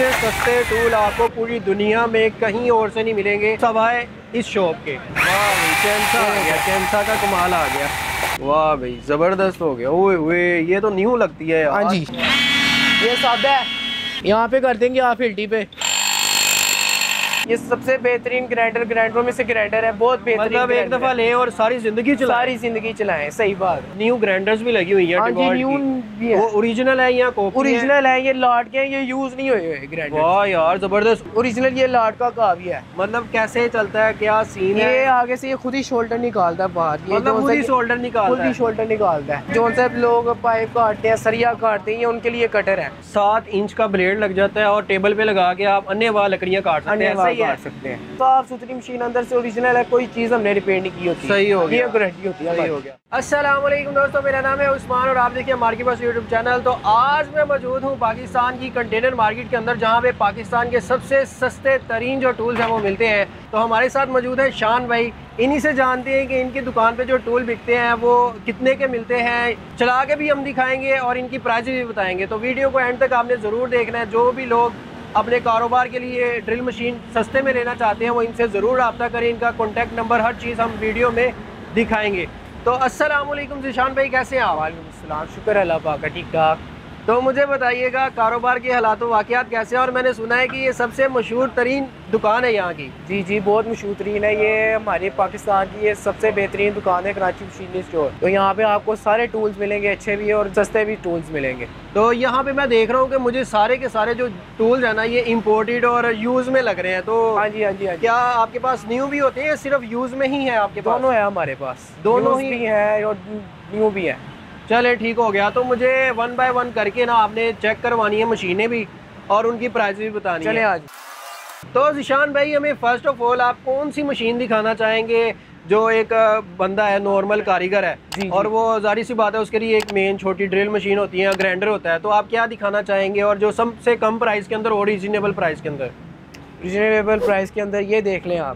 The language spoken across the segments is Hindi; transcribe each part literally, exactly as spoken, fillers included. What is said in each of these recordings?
सबसे सस्ते टूल आपको पूरी दुनिया में कहीं और से नहीं मिलेंगे सवाए इस शॉप के। वाह भाई चैनसा आ गया, चैनसा का कमाल आ गया। वाह भाई जबरदस्त हो गया। ओए ओए ये तो न्यू लगती है यार। हाँ जी ये सादा है, यहाँ पे कर देंगे आप हिल्टी पे। ये सबसे बेहतरीन ग्राइंडर ग्राइंडरों में से ग्राइंडर है, बहुत बेहतरीन। मतलब एक दफा लें और सारी जिंदगी चलाएं। सारी जिंदगी चलाएं, सही बात। न्यू ग्राइंडर्स भी लगी हुई हैं। हाँ जी न्यू भी है। वो ओरिजिनल है या कॉपी? ओरिजिनल है, ये लाट के हैं, ये यूज नहीं हुए हुए ग्राइंडर। वाह यार जबरदस्त। ओरिजिनल ये लाट का काफी है। मतलब कैसे चलता है, क्या सीन है? ये आगे से ये खुद ही शोल्डर निकालता है बाहर। ये मतलब खुद ही शोल्डर निकालता है। खुद ही शोल्डर निकालता है। जो से लोग पाइप काटते हैं, सरिया काटते हैं, उनके लिए कटर है। सात इंच का ब्लेड लग जाता है और टेबल पे लगा के आप अन्य वाह लकड़ियाँ काट सकते हैं। सही काट सकते हैं। साफ सुथरी मशीन, अंदर से ओरिजिनल है, कोई चीज हमने रिपेयर नहीं की होती। सही हो गया, ये गारंटी होती है। सही हो गया। अस्सलाम वालेकुम दोस्तों, मेरा नाम है उस्मान और आप देखिए मार्केट बस यूट्यूब चैनल। तो आज मैं मौजूद हूँ पाकिस्तान की कंटेनर मार्केट के अंदर, जहाँ पे पाकिस्तान के सबसे सस्ते तरीन जो टूल्स हैं वो मिलते हैं। तो हमारे साथ मौजूद है शान भाई। इन्हीं से जानते हैं कि इनकी दुकान पे जो टूल बिकते हैं वो कितने के मिलते हैं, चला के भी हम दिखाएंगे और इनकी प्राइस भी बताएंगे। तो वीडियो को एंड तक आपने ज़रूर देखना है। जो भी लोग अपने कारोबार के लिए ड्रिल मशीन सस्ते में लेना चाहते हैं वो इनसे ज़रूर रब्ता करें। इनका कॉन्टैक्ट नंबर हर चीज़ हम वीडियो में दिखाएंगे। तो अस्सलाम वालेकुम जिशान भाई, कैसे हैं आप? वालेकुम अस्सलाम, शुक्र अल्लाह पाक, ठीक ठाक। तो मुझे बताइएगा कारोबार के हालात वाक़यात कैसे हैं? और मैंने सुना है कि ये सबसे मशहूर तरीन दुकान है यहाँ की। जी जी बहुत मशहूर तरीन है। ये हमारे पाकिस्तान की ये सबसे बेहतरीन दुकान है, कराची मशीनरी स्टोर। तो यहाँ पे आपको सारे टूल्स मिलेंगे, अच्छे भी और सस्ते भी टूल्स मिलेंगे। तो यहाँ पे मैं देख रहा हूँ कि मुझे सारे के सारे जो टूल्स है ना ये इम्पोर्टेड और यूज़ में लग रहे हैं। तो हाँ जी हाँ जी हाँ जी। क्या आपके पास न्यू भी होते हैं, सिर्फ यूज़ में ही है आपके पास? दोनों है हमारे पास, दोनों ही भी है और न्यू भी है। चले ठीक हो गया। तो मुझे वन बाय वन करके ना आपने चेक करवानी है मशीनें भी और उनकी प्राइस भी बतानी है। चले आज। तो जिशान भाई हमें फर्स्ट ऑफ ऑल आप कौन सी मशीन दिखाना चाहेंगे? जो एक बंदा है नॉर्मल कारीगर है जी, जी। और वो जारी सी बात है उसके लिए एक मेन छोटी ड्रिल मशीन होती है, ग्राइंडर होता है। तो आप क्या दिखाना चाहेंगे और जो सबसे कम प्राइस के अंदर और रीजनेबल प्राइस के अंदर? रीजनेबल प्राइस के अंदर ये देख लें आप,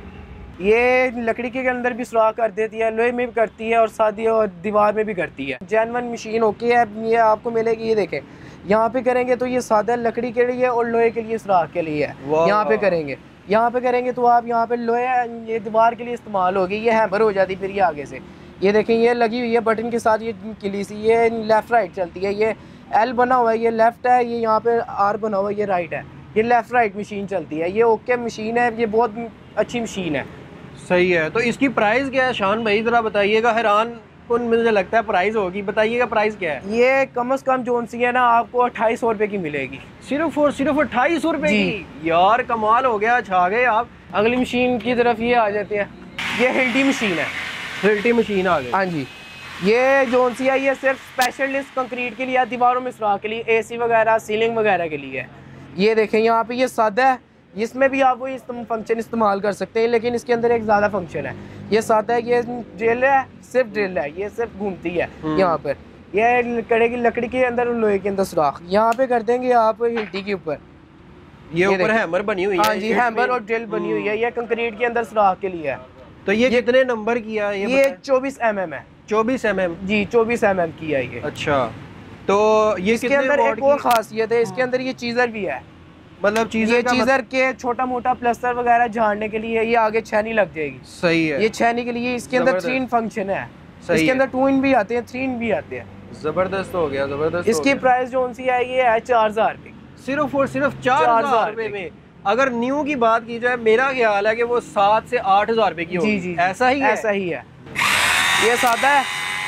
ये लकड़ी के अंदर भी सुराख कर देती है, लोहे में भी करती है और सादी और दीवार में भी करती है। जेन्युइन मशीन ओके है, ये आपको मिलेगी। ये देखें यहाँ पे करेंगे तो ये सादा लकड़ी के लिए और लोहे के लिए सुराख के लिए है। यहाँ पे करेंगे यहाँ पे करेंगे तो आप यहाँ पे लोहे ये दीवार के लिए इस्तेमाल होगी। ये हैमर हो जाती फिर ये आगे से। ये देखें ये लगी हुई है बटन के साथ, ये किली सी, ये लेफ्ट राइट चलती है। ये एल बना हुआ है, ये लेफ्ट है, ये यहाँ पे आर बना हुआ है, ये राइट है। ये लेफ्ट राइट मशीन चलती है। ये ओके मशीन है, ये बहुत अच्छी मशीन है। सही है। तो इसकी प्राइस क्या है शान भाई, ज़रा बताइएगा। हैरान कौन मुझे लगता है प्राइस होगी, बताइएगा प्राइस क्या है? ये कम से कम जोन सी है ना आपको अट्ठाईस सौ रुपये की मिलेगी। सिर्फ और सिर्फ अट्ठाईस सौ रुपये की? यार कमाल हो गया, छा गए आप। अगली मशीन की तरफ ये आ जाते हैं। ये हिल्टी मशीन है। हिल्टी मशीन आ गई। हाँ जी। ये जोन सी है, ये सिर्फ स्पेशलिस्ट कंक्रीट के लिए, दीवारों में सुराख के लिए, एसी वगैरह सीलिंग वगैरह के लिए है। ये देखें यहाँ पे ये सादा है, इसमें भी आप वही फंक्शन इस्तेमाल कर सकते हैं, लेकिन इसके अंदर एक ज़्यादा फंक्शन है। ये सादा है, ये ड्रिल है, सिर्फ ड्रिल है, ये सिर्फ घूमती है यहाँ पर। ये कड़े की लकड़ी के अंदर और लोहे के अंदर सुराख। यहाँ पे कर देंगे आप हिल्टी के ऊपर। ये ऊपर हैमर बनी हुई है। हाँ जी हैमर और ड्रिल बनी हुई है। ये कंक्रीट के अंदर सुराख के लिए है। तो ये कितने नंबर की है? ये, ये चौबीस एम एम है। चौबीस एम एम? जी चौबीस एम एम की है ये। अच्छा। तो ये इसके अंदर एक और खासियत है, इसके अंदर ये चीजर भी है। मतलब चीजर ये चीजर के छोटा मोटा प्लास्टर वगैरह झाड़ने के लिए ये आगे छेनी लग जाएगी। सही है। ये छेनी के लिए इसके अंदर थ्री इन फंक्शन है। इसके अंदर टू इन भी आते हैं, थ्री इन भी आते हैं। जबरदस्त हो गया, जबरदस्त। इसकी प्राइस जो सी है ये है चार हजार रुपये, सिर्फ और सिर्फ चार हजार रुपये में। अगर न्यू की बात की जाए मेरा ख्याल है कि वो सात से आठ हजार रुपये की होगी। जी जी ऐसा ही ऐसा ही है। ये सादा है,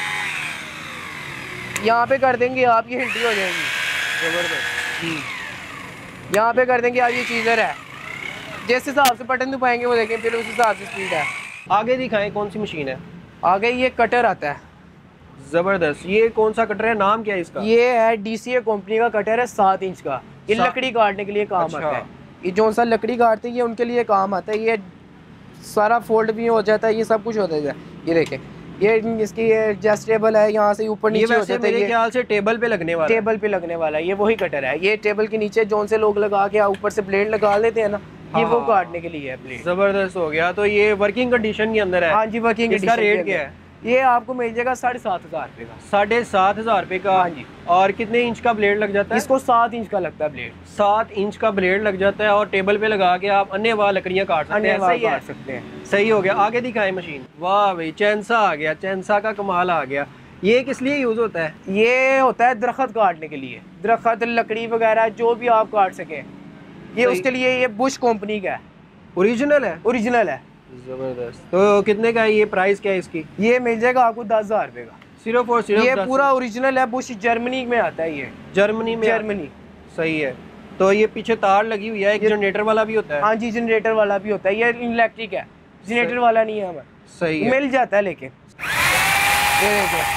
यहाँ पे कर देंगे आप, ये हिल्टी हो जाएगी। जबरदस्त। यहाँ पे कर देंगे आप, ये चीजर है। जिस हिसाब से बटन दबाएंगे वो देखें, फिर उस हिसाब से स्पीड है। आगे दिखाएं कौन सी मशीन है? आगे ये कटर आता है। जबरदस्त। ये कौन सा कटर है, नाम क्या है इसका? ये है डीसीए कंपनी का कटर है, सात इंच का। ये लकड़ी काटने के लिए काम अच्छा। आता है। ये जो सा लकड़ी काटते हैं ये उनके लिए काम आता है। ये सारा फोल्ड भी हो जाता है, ये सब कुछ होता है। ये देखें ये इसकी एडजस्टेबल है, यहाँ से ऊपर नीचे हो जाता है। मेरे ख्याल से टेबल पे लगने वाला टेबल पे लगने वाला है। ये वही कटर है। ये टेबल के नीचे जोन से लोग लगा के ऊपर से ब्लेड लगा लेते हैं ना, ये वो काटने के लिए है ब्लेड। जबरदस्त हो गया। तो ये वर्किंग कंडीशन के अंदर है? हाँ जी वर्किंग। इसका रेट क्या है? ये आपको मिल जाएगा साढ़े सात हजार रुपये का। साढ़े सात हजार रुपये का। हाँ जी। और कितने इंच का ब्लेड लग जाता है? इसको सात इंच का लगता है ब्लेड। सात इंच का ब्लेड लग जाता है और टेबल पे लगा के आप अन्य वाह लकड़ियाँ काट सकते हैं। सही काट सकते हैं। सही हो गया। आगे दिखाएं मशीन। वाह भाई चैनसा आ गया, चैनसा का कमाल आ गया। ये किस लिए यूज होता है? ये होता है दरख्त काटने के लिए, दरख्त लकड़ी वगैरह जो भी आप काट सके, ये उसके लिए। ये बुश कंपनी का है, ओरिजिनल है। ओरिजिनल है। जबरदस्त। तो कितने का है ये? प्राइस क्या है इसकी? ये मिल जाएगा आपको दस हजार रुपये का, सिर्फ और सिर्फ। ये पूरा ओरिजिनल है, बुश जर्मनी में आता है। ये जर्मनी में? जर्मनी। सही है। तो ये पीछे तार लगी हुई है, एक जनरेटर वाला भी होता है? हाँ जी, जनरेटर वाला भी होता है। ये इलेक्ट्रिक है, जनरेटर वाला नहीं है हमें। सही है। मिल जाता है लेकिन। ये देखो,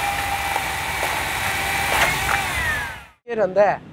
ये रंदा है,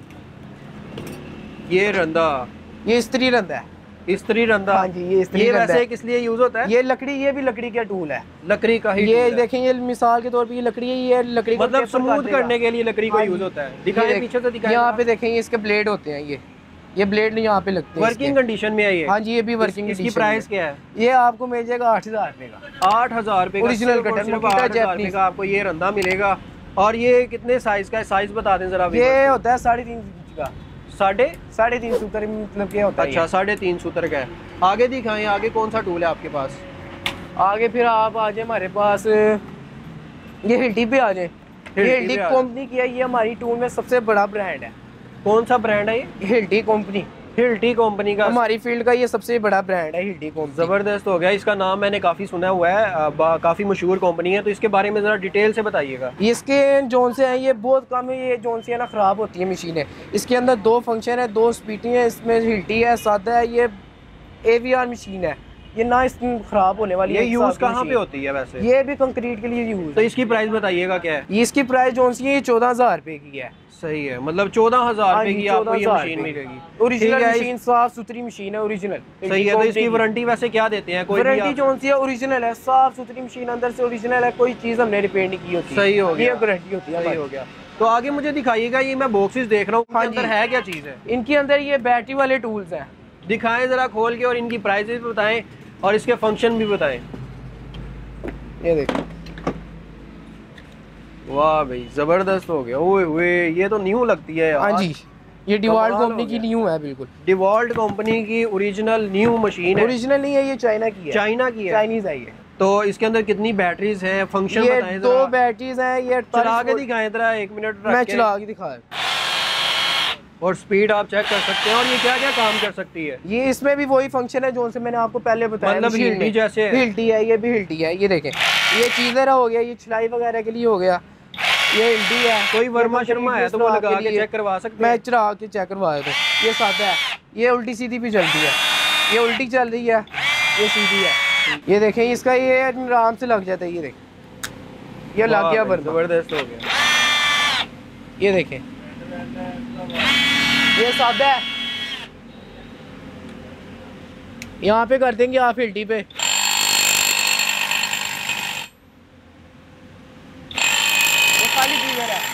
ये रंदा, ये स्त्री रंदा है। स्त्री रंदा। हाँ जी, ये स्त्री ये रंदा वैसे है। किस लिए यूज होता है? ये लकड़ी, ये भी लकड़ी का टूल है, लकड़ी का ही। ये देखें, ये मिसाल के तौर पे ये लकड़ी है, ये लकड़ी को मतलब पेपर स्मूथ काटेगा। करने के लिए लकड़ी का यूज होता है। दिखाएं पीछे से, दिखाएं। यहाँ पे देखें, ये इसके ब्लेड होते हैं। ये ये ब्लेड यहाँ पे लगते हैं। वर्किंग कंडीशन में है ये? हाँ जी, ये भी वर्किंग। इसकी प्राइस क्या है? ये आपको मिल जाएगा आठ हजार रुपए का। आठ हजार रुपए का ओरिजिनल कटर, सिर्फ आठ हजार रुपए का आपको ये रंदा मिलेगा। और ये कितने साइज का है? साइज बता दें जरा। ये होता है साढ़े तीन इंच का। साढ़े साढ़े तीन सूत्र मतलब क्या होता है? अच्छा, साढ़े तीन सूत्र का है। आगे दिखाएं, आगे कौन सा टूल है आपके पास? आगे फिर आप आ जाए हमारे पास, ये हिल्टी पे आ जाए। ये हिल्टी कंपनी की है, ये हमारी टूल में सबसे बड़ा ब्रांड है। कौन सा ब्रांड है ये? Hilti company. हिल्टी कंपनी का हमारी फील्ड का ये सबसे बड़ा ब्रांड है, हिल्टी कंपनी। जबरदस्त हो गया। इसका नाम मैंने काफी सुना हुआ है, काफी मशहूर कंपनी है। तो इसके बारे में जरा डिटेल से बताइएगा। इसके जोन से हैं, ये बहुत कम है। ये जोन से है ना खराब होती है मशीनें। इसके अंदर दो फंक्शन है, दो स्पीटी है, इसमें हिल्टी है, सादा है। ये एवीआर मशीन है, ये ना इस खराब होने वाली ये है। यूज कहाँ पे होती है वैसे? ये भी कंक्रीट के लिए यूज। तो इसकी प्राइस बताइएगा क्या है? इसकी प्राइस जोन सी है चौदह हजार रुपए की है। सही है, मतलब चौदह हजार रुपए की आपको ये मशीन मिलेगी। ओरिजिनल मशीन, साफ सुथरी मशीन है, ओरिजिनल। सही है। तो इसकी वारंटी वैसे क्या देते हैं? कोई वारंटी जोन सी है ओरिजिनल है, साफ सुथरी मशीन, अंदर से ओरिजिनल है, कोई चीज हमने रिपेयर नहीं की होती। सही हो गया, गारंटी होती है। सही हो गया। तो आगे मुझे दिखाइएगा, ये मैं बॉक्सेस देख रहा हूँ, हाँ अंदर है क्या चीज है? इनके अंदर ये बैटरी वाले टूल्स हैं। दिखाएं जरा खोल के, और इनकी प्राइसेस भी बताएं और इसके फंक्शन भी बताएं। ये देखो, वाह भाई जबरदस्त हो गया। ओए ओए, ये तो न्यू लगती है यार। हाँ जी, ये डिवाल्ट कंपनी की न्यू है, बिल्कुल डिवाल्ट कंपनी की ओरिजिनल न्यू मशीन है। ओरिजिनल नहीं है, ये चाइना की है। चाइना की है, चाइनीज है ये। तो इसके अंदर कितनी बैटरीज हैं, फंक्शन ये बताएं दो बैटरीज हैं। ये चला के दिखाएं जरा, एक मिनट मैं चला के दिखा। और स्पीड आप चेक कर सकते हैं। और ये क्या क्या काम कर सकती है? ये इसमें भी वही फंक्शन है जो से मैंने आपको पहले बताया। मतलब हिल्टी जैसे है। हिल्टी है, ये भी हिल्टी है। ये देखें, ये चीजर हो गया, ये छिलाई वगैरह के लिए हो गया। ये हिल्टी है। कोई वर्मा शर्मा है तो वो लगा के चेक करवा सकते हैं। मैं चला के चेक करवाया था। ये सादा है, ये उल्टी सीधी भी चलती है। ये उल्टी चल रही है, ये सीधी है। ये देखें, इसका ये आराम से लग जाता है। ये देखें, ये लग गया, जबरदस्त हो गया। ये देखें, ये सादा है। यहाँ पे कर देंगे आप हिल्टी पे। ये खाली चीजर है,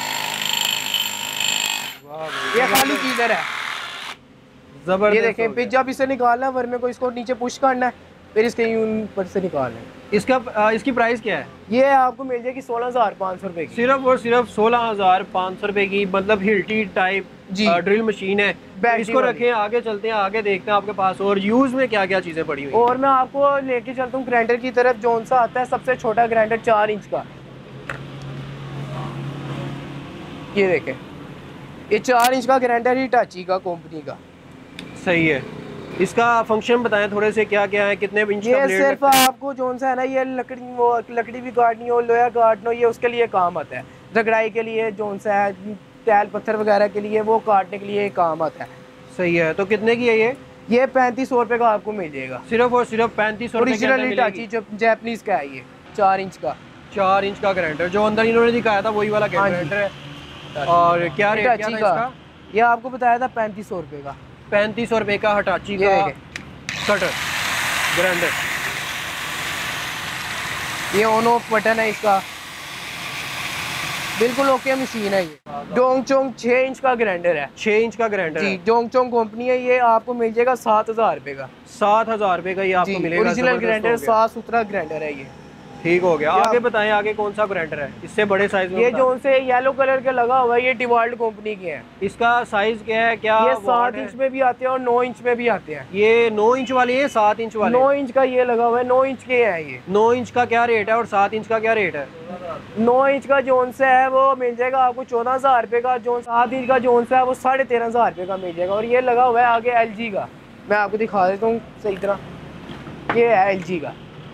ये खाली चीजर है। जबरदस्त। ये देखें, फिर जब इसे निकालना है, वरमे को इसको नीचे पुश करना है, फिर इसके ऊपर से निकालना है। इसका आ, इसकी प्राइस क्या है? ये आपको मिल जाएगी सोलह हजार पाँच सौ रुपए की। सिर्फ और सिर्फ सोलह हजार पाँच सौ रुपए की। मतलब हिल्टी टाइप ड्रिल मशीन है। इसको रखें, आगे चलते हैं, आगे देखते हैं आपके पास और यूज में क्या क्या चीजें पड़ी हुई। और मैं आपको लेके चलता हूँ ग्राइंडर की तरफ। जोन सा आता है सबसे छोटा ग्राइंडर, चार इंच का। ये देखें, ये चार इंच का ग्राइंडर ही टाची का, कंपनी का। सही है। इसका फंक्शन बताएं थोड़े से, क्या क्या है, कितने इंच का ये सिर्फ आपको जोन सा है ना, ये लकड़ी, वो लकड़ी भी काटनी हो, लोहा काटना हो, ये उसके लिए काम आता है। रगड़ाई के लिए जोन सा है, टैल पत्थर वगैरह के लिए, वो काटने के लिए काम आता है। सही है। तो कितने की है ये? ये पैंतीस सौ रुपए का आपको मिल जाएगा। सिर्फ और सिर्फ पैंतीस सौ ओरिजिनल टाची जैपनीज का है। ये चार इंच का, चार इंच का ग्राइंडर जो अंदर इन्होंने दिखाया था वही वाला ग्राइंडर है। और क्या रेट क्या था इसका? ये आपको बताया था पैंतीस सौ रुपए का। पैंतीस सौ रुपए का हटाची का कटर ग्राइंडर। ये ऑन ऑफ बटन है इसका, बिल्कुल ओके मशीन है। ये डोंगचोंग छह इंच का ग्राइंडर है। छह इंच का ग्राइंडर जी, डोंगचोंग कंपनी है। ये आपको मिल जाएगा सात हजार रुपए का। सात हजार रुपए का ये आपको मिलेगा। ओरिजिनल ग्राइंडर, साफ सुथरा ग्राइंडर है ये। ठीक हो गया। आगे बताएं, आगे कौन सा ग्राइंडर है इससे बड़े साइज में? ये जो उनसे येलो कलर का लगा हुआ है, ये डिवाल्ड कंपनी के हैं। इसका साइज क्या है? क्या ये सात इंच में भी आते हैं और नौ इंच में भी आते हैं। ये नौ इंच वाले है, सात इंच वाले? नौ इंच का ये लगा हुआ है, नौ इंच के हैं ये। नौ इंच का क्या रेट है और सात इंच का क्या रेट है? नौ इंच का जोन से है वो मिल जाएगा आपको चौदह हजार रुपये का। जो सात इंच का जोन से है वो साढ़े तेरह हजार रुपये का मिल जाएगा। और ये लगा हुआ है आगे एल जी का, मैं आपको दिखा देता हूँ सही तरह। ये है एल जी का।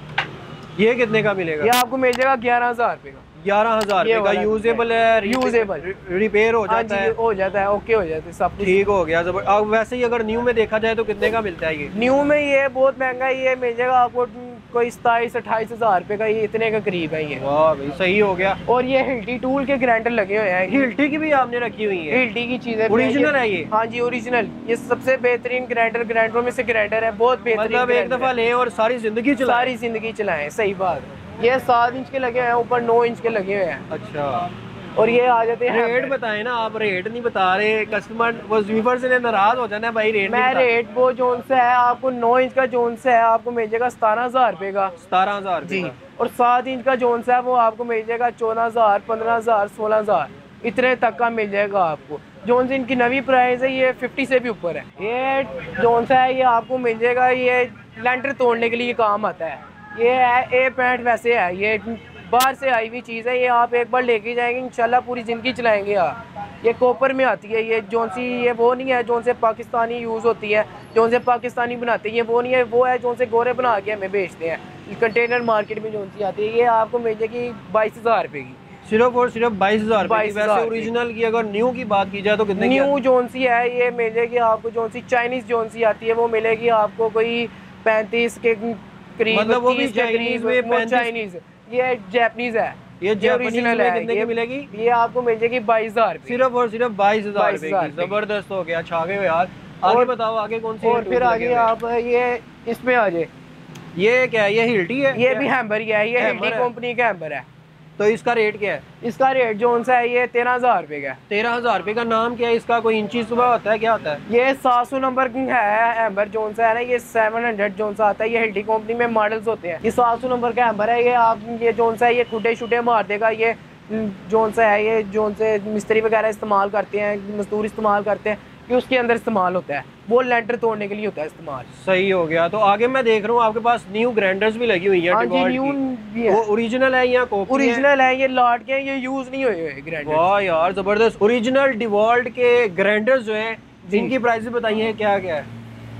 ये कितने का मिलेगा? ये आपको मिल जाएगा ग्यारह हजार रुपये का। ग्यारह हजार रुपये का। यूजेबल है? यूजेबल, रिपेयर हो जाता है? हो जाता है, ओके हो जाता है सब कुछ। ठीक हो गया। जब अब वैसे ही अगर न्यू में देखा जाए तो कितने का मिलता है ये? न्यू में ये बहुत महंगा है, ये मिल जाएगा आपको कोई सताईस अट्ठाईस हजार रुपये का, ये इतने का करीब है ये। वाह भाई, सही हो गया। और ये हिल्टी टूल के ग्राइंडर लगे हुए हैं। हिल्टी की भी आपने रखी हुई है? हिल्टी की चीजें ओरिजिनल है ये? हाँ जी ओरिजिनल। ये सबसे बेहतरीन ग्राइंडर ग्राइंडरों में से ग्राइंडर है, बहुत बेहतरीन। मतलब एक दफा ले और सारी जिंदगी चलाएं? सारी जिंदगी चलाएं, सही बात। ये सात इंच के लगे हुए हैं, ऊपर नौ इंच के लगे हुए हैं। अच्छा। और ये आ जाते हैं। रेट बताएं ना आप, रेट नहीं बता रहे, कस्टमर वो व्यूअर्स ने नाराज हो जाना है भाई रेट मैं रेट वो जोन से है आपको नौ इंच का जोन से है आपको मिल जाएगा सतारह हजार रुपये का। सतारह हजार जी। और सात इंच का जोन से है वो आपको मिल जाएगा चौदह हजार पंद्रह हजार सोलह हजार इतने तक का मिल जाएगा आपको। जोन से इनकी नवी प्राइस है ये फिफ्टी से भी ऊपर है। ये जोन सा है ये आपको मिल जाएगा, ये लेंटर तोड़ने के लिए काम आता है। ये है ए पैंट वैसे है, ये बाहर से आई हुई चीज़ है। ये आप एक बार लेके जाएंगे इंशाल्लाह पूरी ज़िंदगी चलाएंगे आप। ये कॉपर में आती है, ये जोन सी ये वो नहीं है जोन से पाकिस्तानी यूज़ होती है, जोन से पाकिस्तानी बनाते हैं, ये वो नहीं है, वो है जोन से गोरे बना के हमें बेचते हैं। कंटेनर मार्केट में जोन सी आती है, ये आपको मिल जाएगी बाईस हज़ार रुपये की, सिर्फ और सिर्फ बाईस हजार बाईस हजार। ओरिजिनल की अगर न्यू की बात की जाए तो कितने? न्यू जोन सी है ये मिलेगी आपको, zone C Chinese zone C आती है वो मिलेगी आपको कोई पैंतीस के करीब। मतलब वो भी चाइनीज में? चाइनीज, ये जापानीज है, ये ओरिजिनल है। कितने की मिलेगी? ये आपको मिल जाएगी बाईस हजार सिर्फ और सिर्फ बाईस हजार जबरदस्त हो गया, छा गए यार। आगे बताओ, आगे कौन सी? और फिर आगे आप ये इसमें आ जाए। ये क्या है? ये हिल्टी है? ये भी हैम्बर ही है, ये हिल्टी कंपनी का हैम्बर है। तो इसका रेट क्या है? इसका रेट जोन सा है ये तेरह हजार रुपये का। तेरह हजार रुपये का। नाम क्या है इसका? कोई इंची सुबह होता है, क्या होता है? ये सात सौ नंबर है हैम्बर जोन सा है ना, ये सेवन हंड्रेड जोन सा आता है। ये हिल्टी कंपनी में मॉडल्स होते हैं। ये सात सौ नंबर का हैम्बर है। ये आप ये जोन सा है ये खुडे शुडे मार देगा। ये जोन सा है ये जोन से मिस्त्री वगैरह इस्तेमाल करते हैं, मजदूर इस्तेमाल करते हैं, कि उसके अंदर इस्तेमाल होता है, वो लेंटर तोड़ने के लिए होता है इस्तेमाल। सही हो गया। तो आगे मैं देख रहा हूँ आपके पास न्यू ग्राइंडर्स भी लगी हुई है। हाँ जी, न्यू भी है। वो ओरिजिनल है या कॉपी? ओरिजिनल है, ये लॉट के हैं, ये यूज नहीं हुए हुए ग्राइंडर। वाह यार जबरदस्त। ओरिजिनल डिवॉल्ट के ग्राइंडर्स जो हैं जिनकी प्राइस बताइए क्या क्या है?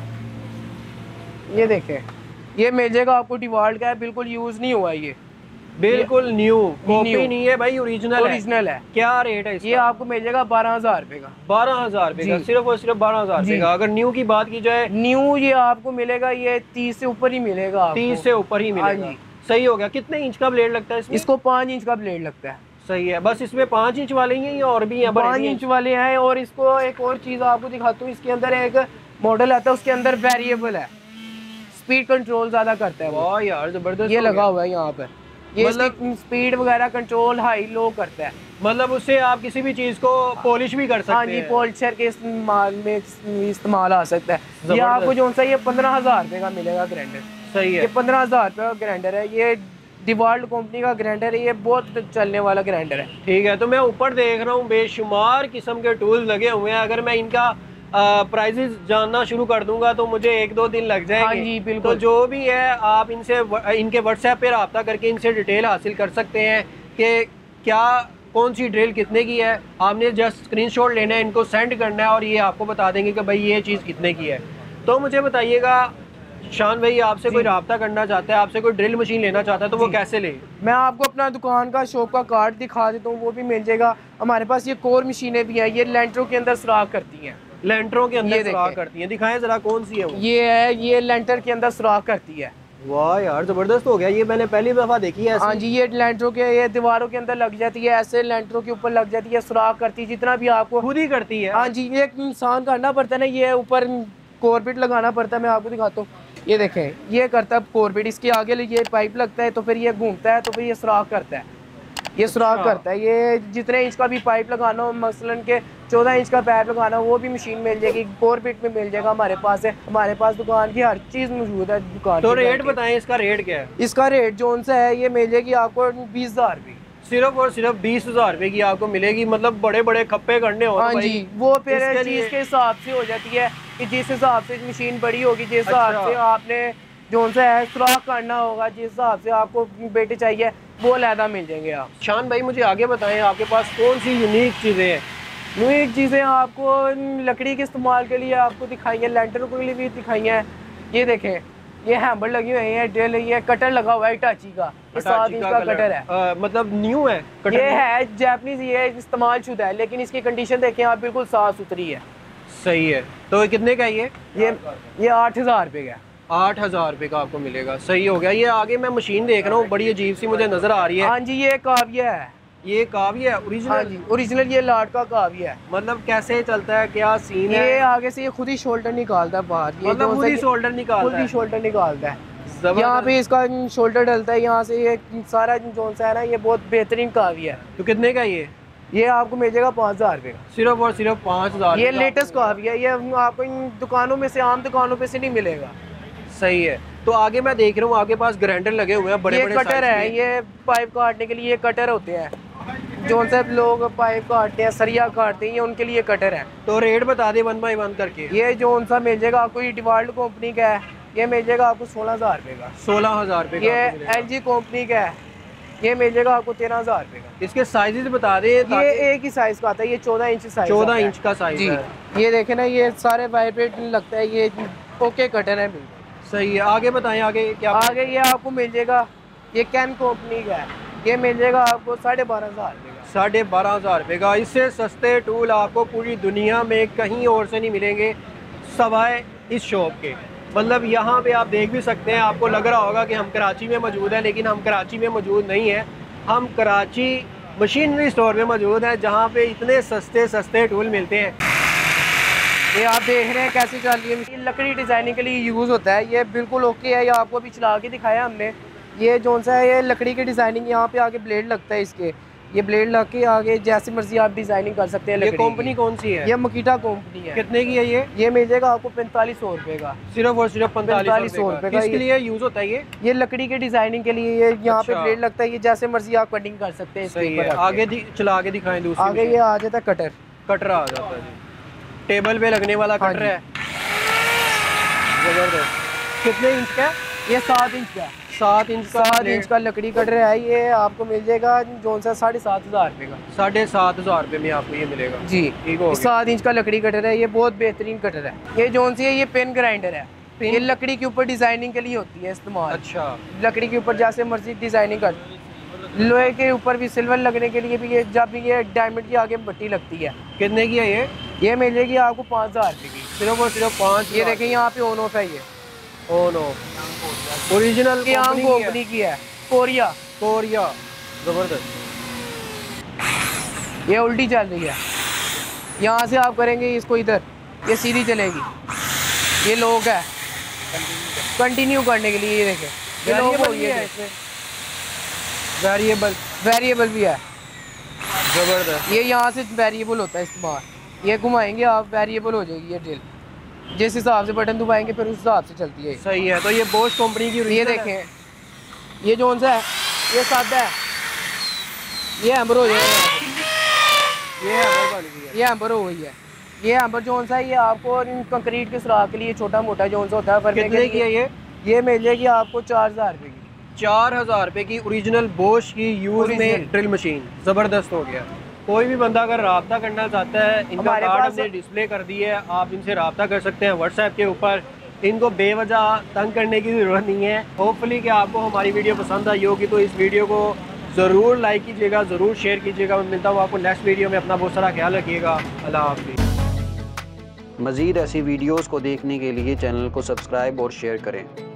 ये देखें, ये मिल जाएगा आपको डिवॉल्ट का है, बिल्कुल यूज नहीं हुआ ये, बिल्कुल न्यू, कॉपी नहीं है भाई, ओरिजिनल ओरिजिनल है। क्या रेट है इसका? ये आपको मिल जाएगा बारह हजार रुपए का। बारह हजार रुपए का, सिर्फ और सिर्फ बारह हजार रुपए का। अगर न्यू की बात की जाए, न्यू ये आपको मिलेगा ये तीस से ऊपर ही मिलेगा आपको। तीस से ऊपर ही मिलेगा। सही हो गया। कितने इंच का ब्लेड लगता है इसमें? इसको पाँच इंच का ब्लेड लगता है। सही है। बस इसमें पाँच इंच वाले ही हैं या और भी हैं? पाँच इंच वाले हैं। और इसको एक और चीज आपको दिखाता हूँ, इसके अंदर एक मॉडल आता है, उसके अंदर वेरिएबल है, स्पीड कंट्रोल ज्यादा करता है। वाह यार जबरदस्त। ये लगा हुआ है यहाँ पे, ये मतलब स्पीड वगैरह कंट्रोल हाई लो करता है। मतलब उससे आप किसी भी चीज को पॉलिश भी कर सकते हैं। हाँ जी, पॉलिशर के इस्तेमाल में इस्तेमाल आ सकता है। ये आपको जो सा ये पंद्रह हजार रुपए का मिलेगा ग्राइंडर। सही है। ये पंद्रह हजार रुपए का ग्राइंडर है। ये डिवाल्ट कंपनी का ग्राइंडर है, ये बहुत चलने वाला ग्राइंडर है। ठीक है। तो मैं ऊपर देख रहा हूँ बेशुमार किस्म के टूल्स लगे हुए हैं। अगर मैं इनका प्राइसेस जानना शुरू कर दूंगा तो मुझे एक दो दिन लग जाएंगे। हाँ जी, बिल्कुल। तो जो भी है आप इनसे इनके व्हाट्सएप पे रब्ता करके इनसे डिटेल हासिल कर सकते हैं कि क्या कौन सी ड्रिल कितने की है। आपने जस्ट स्क्रीनशॉट लेना है, इनको सेंड करना है और ये आपको बता देंगे कि भाई ये चीज़ कितने की है। तो मुझे बताइएगा शान भाई, आपसे कोई रब्ता करना चाहता है, आपसे कोई ड्रिल मशीन लेना चाहता है तो वो कैसे ले? मैं आपको अपना दुकान का शॉप का कार्ड दिखा देता हूँ, वो भी मिल जाएगा। हमारे पास ये कोर मशीनें भी हैं, ये लेंटरों के अंदर सुराख करती हैं। लेंटरों के अंदर सुराख करती हैं? दिखाएं जरा कौन सी है वो। ये है, ये लेंटर के अंदर सुराख करती है। वाह यार जबरदस्त हो गया, ये मैंने पहली दफा देखी है। हाँ जी, ये लेंटरों के ये दीवारों के अंदर लग जाती है, ऐसे लेंटरों के ऊपर लग जाती है, सुराख करती है, जितना भी आपको खुद ही करती है। हाँ जी, ये एक इंसान करना पड़ता है ना, ये ऊपर कोरबिट लगाना पड़ता है। मैं आपको दिखाता हूँ, ये देखें, ये करता है कोरबिट, इसके आगे ये पाइप लगता है, तो फिर ये घूमता है, तो फिर ये सुराख करता है। ये सुराख अच्छा। करता है। ये जितने इंच का भी पाइप लगाना हो, मसलन के चौदह इंच का पाइप लगाना हो वो भी मशीन मिल जाएगी, फोर फिट में मिल जाएगा हमारे पास है। हमारे पास दुकान की हर चीज़ मौजूद है दुकान। तो रेट बताएं, इसका रेट क्या है? इसका रेट जोन सा है, ये मिल जाएगी आपको बीस हजार रुपये, सिर्फ और सिर्फ बीस हजार रुपए की आपको मिलेगी। मतलब बड़े बड़े खप्पे करने हो हाँ तो जी, वो फिर इसके चीज़ लिए- के हिसाब से हो जाती है कि जिस हिसाब से मशीन बड़ी होगी, जिस हिसाब अच्छा। से आपने जोन सा है सुराख करना होगा, जिस हिसाब से आपको बेटे चाहिए वो अलहदा मिल जाएंगे आप। शान भाई मुझे आगे बताएं, आपके पास कौन सी यूनिक चीज़ें हैं? यूनिक चीज़ें आपको लकड़ी के इस्तेमाल के लिए आपको दिखाई है, लेंटर के लिए भी दिखाई हैं। ये देखें, ये हैमर लगी हुई है, ड्रिल, ये कटर लगा हुआ है इटाची का, ये सात इंच का कटर है। आ, मतलब न्यू है कटर? ये है जैपनीज, ये इस्तेमाल शुदा है, लेकिन इसकी कंडीशन देखें आप, बिल्कुल साफ सुथरी है। सही है। तो कितने का है ये? ये ये आठ हजार रुपये का है। आठ हजार रुपये का आपको मिलेगा। सही हो गया। ये आगे मैं मशीन देख रहा हूँ, बड़ी अजीब सी मुझे नजर आ रही है। हाँ जी, ये काव्य है। ये काव्य है हाँ ओरिजिनल? जी, ओरिजिनल ये लाट का काव्य है। मतलब कैसे चलता है, क्या सीन है? ये आगे से ये खुद ही शोल्डर निकालता है बाहर, ये मतलब जो खुद ही सा- शोल्डर निकालता खुद ही है? शोल्डर निकालता है। जबरदस्त। यहाँ पे इसका शोल्डर डलता है, यहाँ से ये सारा जोन सा है ना, ये बहुत बेहतरीन काव्य है। तो कितने का ये? ये आपको मिल जाएगा पाँच हजार रुपये का। सिर्फ और सिर्फ पाँच हजार? ये लेटेस्ट काव्य है, ये आपको इन दुकानों में से, आम दुकानों पे से नहीं मिलेगा। सही है। तो आगे मैं देख रहा हूँ आपके पास ग्राइंडर लगे हुए हैं बड़े ये बड़े कटर साइज है, के। ये पाइप काटने के लिए ये कटर होते हैं, जो से लोग पाइप काटते हैं, सरिया काटते हैं, ये उनके लिए कटर है। तो रेट बता दे वन बाई वन करके। ये जो सा मिल जाएगा आपको, ये डिवाल्ड कंपनी का है, ये मिल जाएगा आपको सोलह हजार रुपये का। सोलह हजार रुपये ये का मिलेगा। एल जी कंपनी का है, ये मिल जाएगा आपको तेरह हजार रुपये का। इसके साइजेस बता दे। ये एक ही साइज का आता है, ये चौदह इंच साइज। चौदह इंच का साइज जी, है। ये देखे ना, ये सारे वाइब्रेट लगता है, ये ओके कटर है बिल्कुल। सही है। आगे बताएं, आगे क्या? आगे ये आपको मिल जाएगा, ये कैन कंपनी का है, ये मिल जाएगा आपको साढ़े बारह हजार रुपये का। साढ़े बारह हजार रुपये का। इससे सस्ते टूल आपको पूरी दुनिया में कहीं और से नहीं मिलेंगे सवाए इस शॉप के। मतलब यहाँ पे आप देख भी सकते हैं, आपको लग रहा होगा कि हम कराची में मौजूद हैं, लेकिन हम कराची में मौजूद नहीं हैं। हम कराची मशीनरी स्टोर में मौजूद हैं, जहाँ पे इतने सस्ते सस्ते टूल मिलते हैं। ये आप देख रहे हैं कैसे चल रही है मशीन, लकड़ी डिज़ाइनिंग के लिए यूज़ होता है। ये बिल्कुल ओके है, ये आपको अभी चला के दिखाया हमने। ये जोन सा है, ये लकड़ी की डिज़ाइनिंग, यहाँ पे आगे ब्लेड लगता है इसके, ये ब्लेड लग के आगे जैसे मर्जी आप डिज़ाइनिंग कर सकते हैं। ये लकड़ी कंपनी की। कौन सी है? ये मकीटा कंपनी है। कितने की है ये? ये मिल जाएगा आपको पैंतालीस सौ रुपये का। सिर्फ और सिर्फ पैंतालीस सौ रुपये का। का किसके ये- लिए यूज होता है ये? ये लकड़ी के डिज़ाइनिंग के लिए, ये यहाँ पे अच्छा। ब्लेड लगता है, ये जैसे मर्जी आप कटिंग कर सकते हैं इसके सही है। ऊपर। आगे दि- चला के दिखाएं दूसरी आगे मशीन। ये आ जाता है कटर। कटर आ जाता है जी, टेबल पे लगने वाला हाँ कटर जी। है। जबरदस्त। कितने इंच का है? ये सात इंच का, सात इंच का। सात इंच का लकड़ी कटर है। ये आपको मिल जाएगा जोन सा साढ़े सात हजार रुपये का। साढ़े सात हजार रुपये में आपको ये मिलेगा। जी, ठीक हो गया। सात इंच का लकड़ी कटर है, ये बहुत बेहतरीन कटर है। ये जोन सी है, ये पेन ग्राइंडर है। पेन? ये लकड़ी के ऊपर डिजाइनिंग के लिए होती है इस्तेमाल। अच्छा। लकड़ी के ऊपर जैसे मर्जी डिजाइनिंग कर, लोहे के ऊपर भी सिल्वर लगने के लिए भी, ये जब भी ये डायमंड की आगे पट्टी लगती है। कितने की है ये? ये मिलेगी आपको पाँच हजार रुपये की। सिर्फ और सिर्फ पाँच। ये देखें यहाँ पे ऑन ऑफ है, ये ओ नो, ओरिजिनल ये आम कंपनी की है, कोरिया। कोरिया। जबरदस्त। ये उल्टी चल रही है, यहाँ से आप करेंगे इसको इधर, ये सीधी चलेगी। ये लॉक है कंटिन्यू करने के लिए, ये देखें, ये लॉक हो गई है इसमें। वेरिएबल वेरिएबल भी है। जबरदस्त। ये यहाँ से वेरिएबल होता है इस्तेमाल, ये घुमाएंगे आप, वेरिएबल हो जाएगी ये ड्रिल। जिस हिसाब से बटन दबाएंगे फिर उस हिसाब से चलती है। सही है। तो ये बोश कंपनी की ये original है? देखें, ये जोन सा है, ये सादा है, ये एम्बर हो जाएगा। ये हैमर बन गई है। ये एम्बर हो गई है। ये एम्बर जोन सा है, ये आपको कंक्रीट के सुराख के लिए छोटा मोटा जोन सा होता है। भरने कितने के की है लिए ये? ये मिल जाएगी आपको चार हजार रुपये की। चार हजार रुपए की ओरिजिनल बोश की यूज में Original। Drill machine. जबरदस्त हो गया। कोई भी बंदा अगर रब्ता करना चाहता है, इनका हमारे कार्ड पास- हमने डिस्प्ले कर दी है, आप इनसे रब्ता कर सकते हैं व्हाट्सएप के ऊपर। इनको बेवजह तंग करने की ज़रूरत नहीं है। होपफुली कि आपको हमारी वीडियो पसंद आई होगी, तो इस वीडियो को ज़रूर लाइक कीजिएगा, ज़रूर शेयर कीजिएगा। मैं मिलता हूँ आपको नेक्स्ट वीडियो में। अपना बहुत सारा ख्याल रखिएगा। अल्लाह हाफ़िज़। मज़ीद ऐसी वीडियोज़ को देखने के लिए चैनल को सब्सक्राइब और शेयर करें।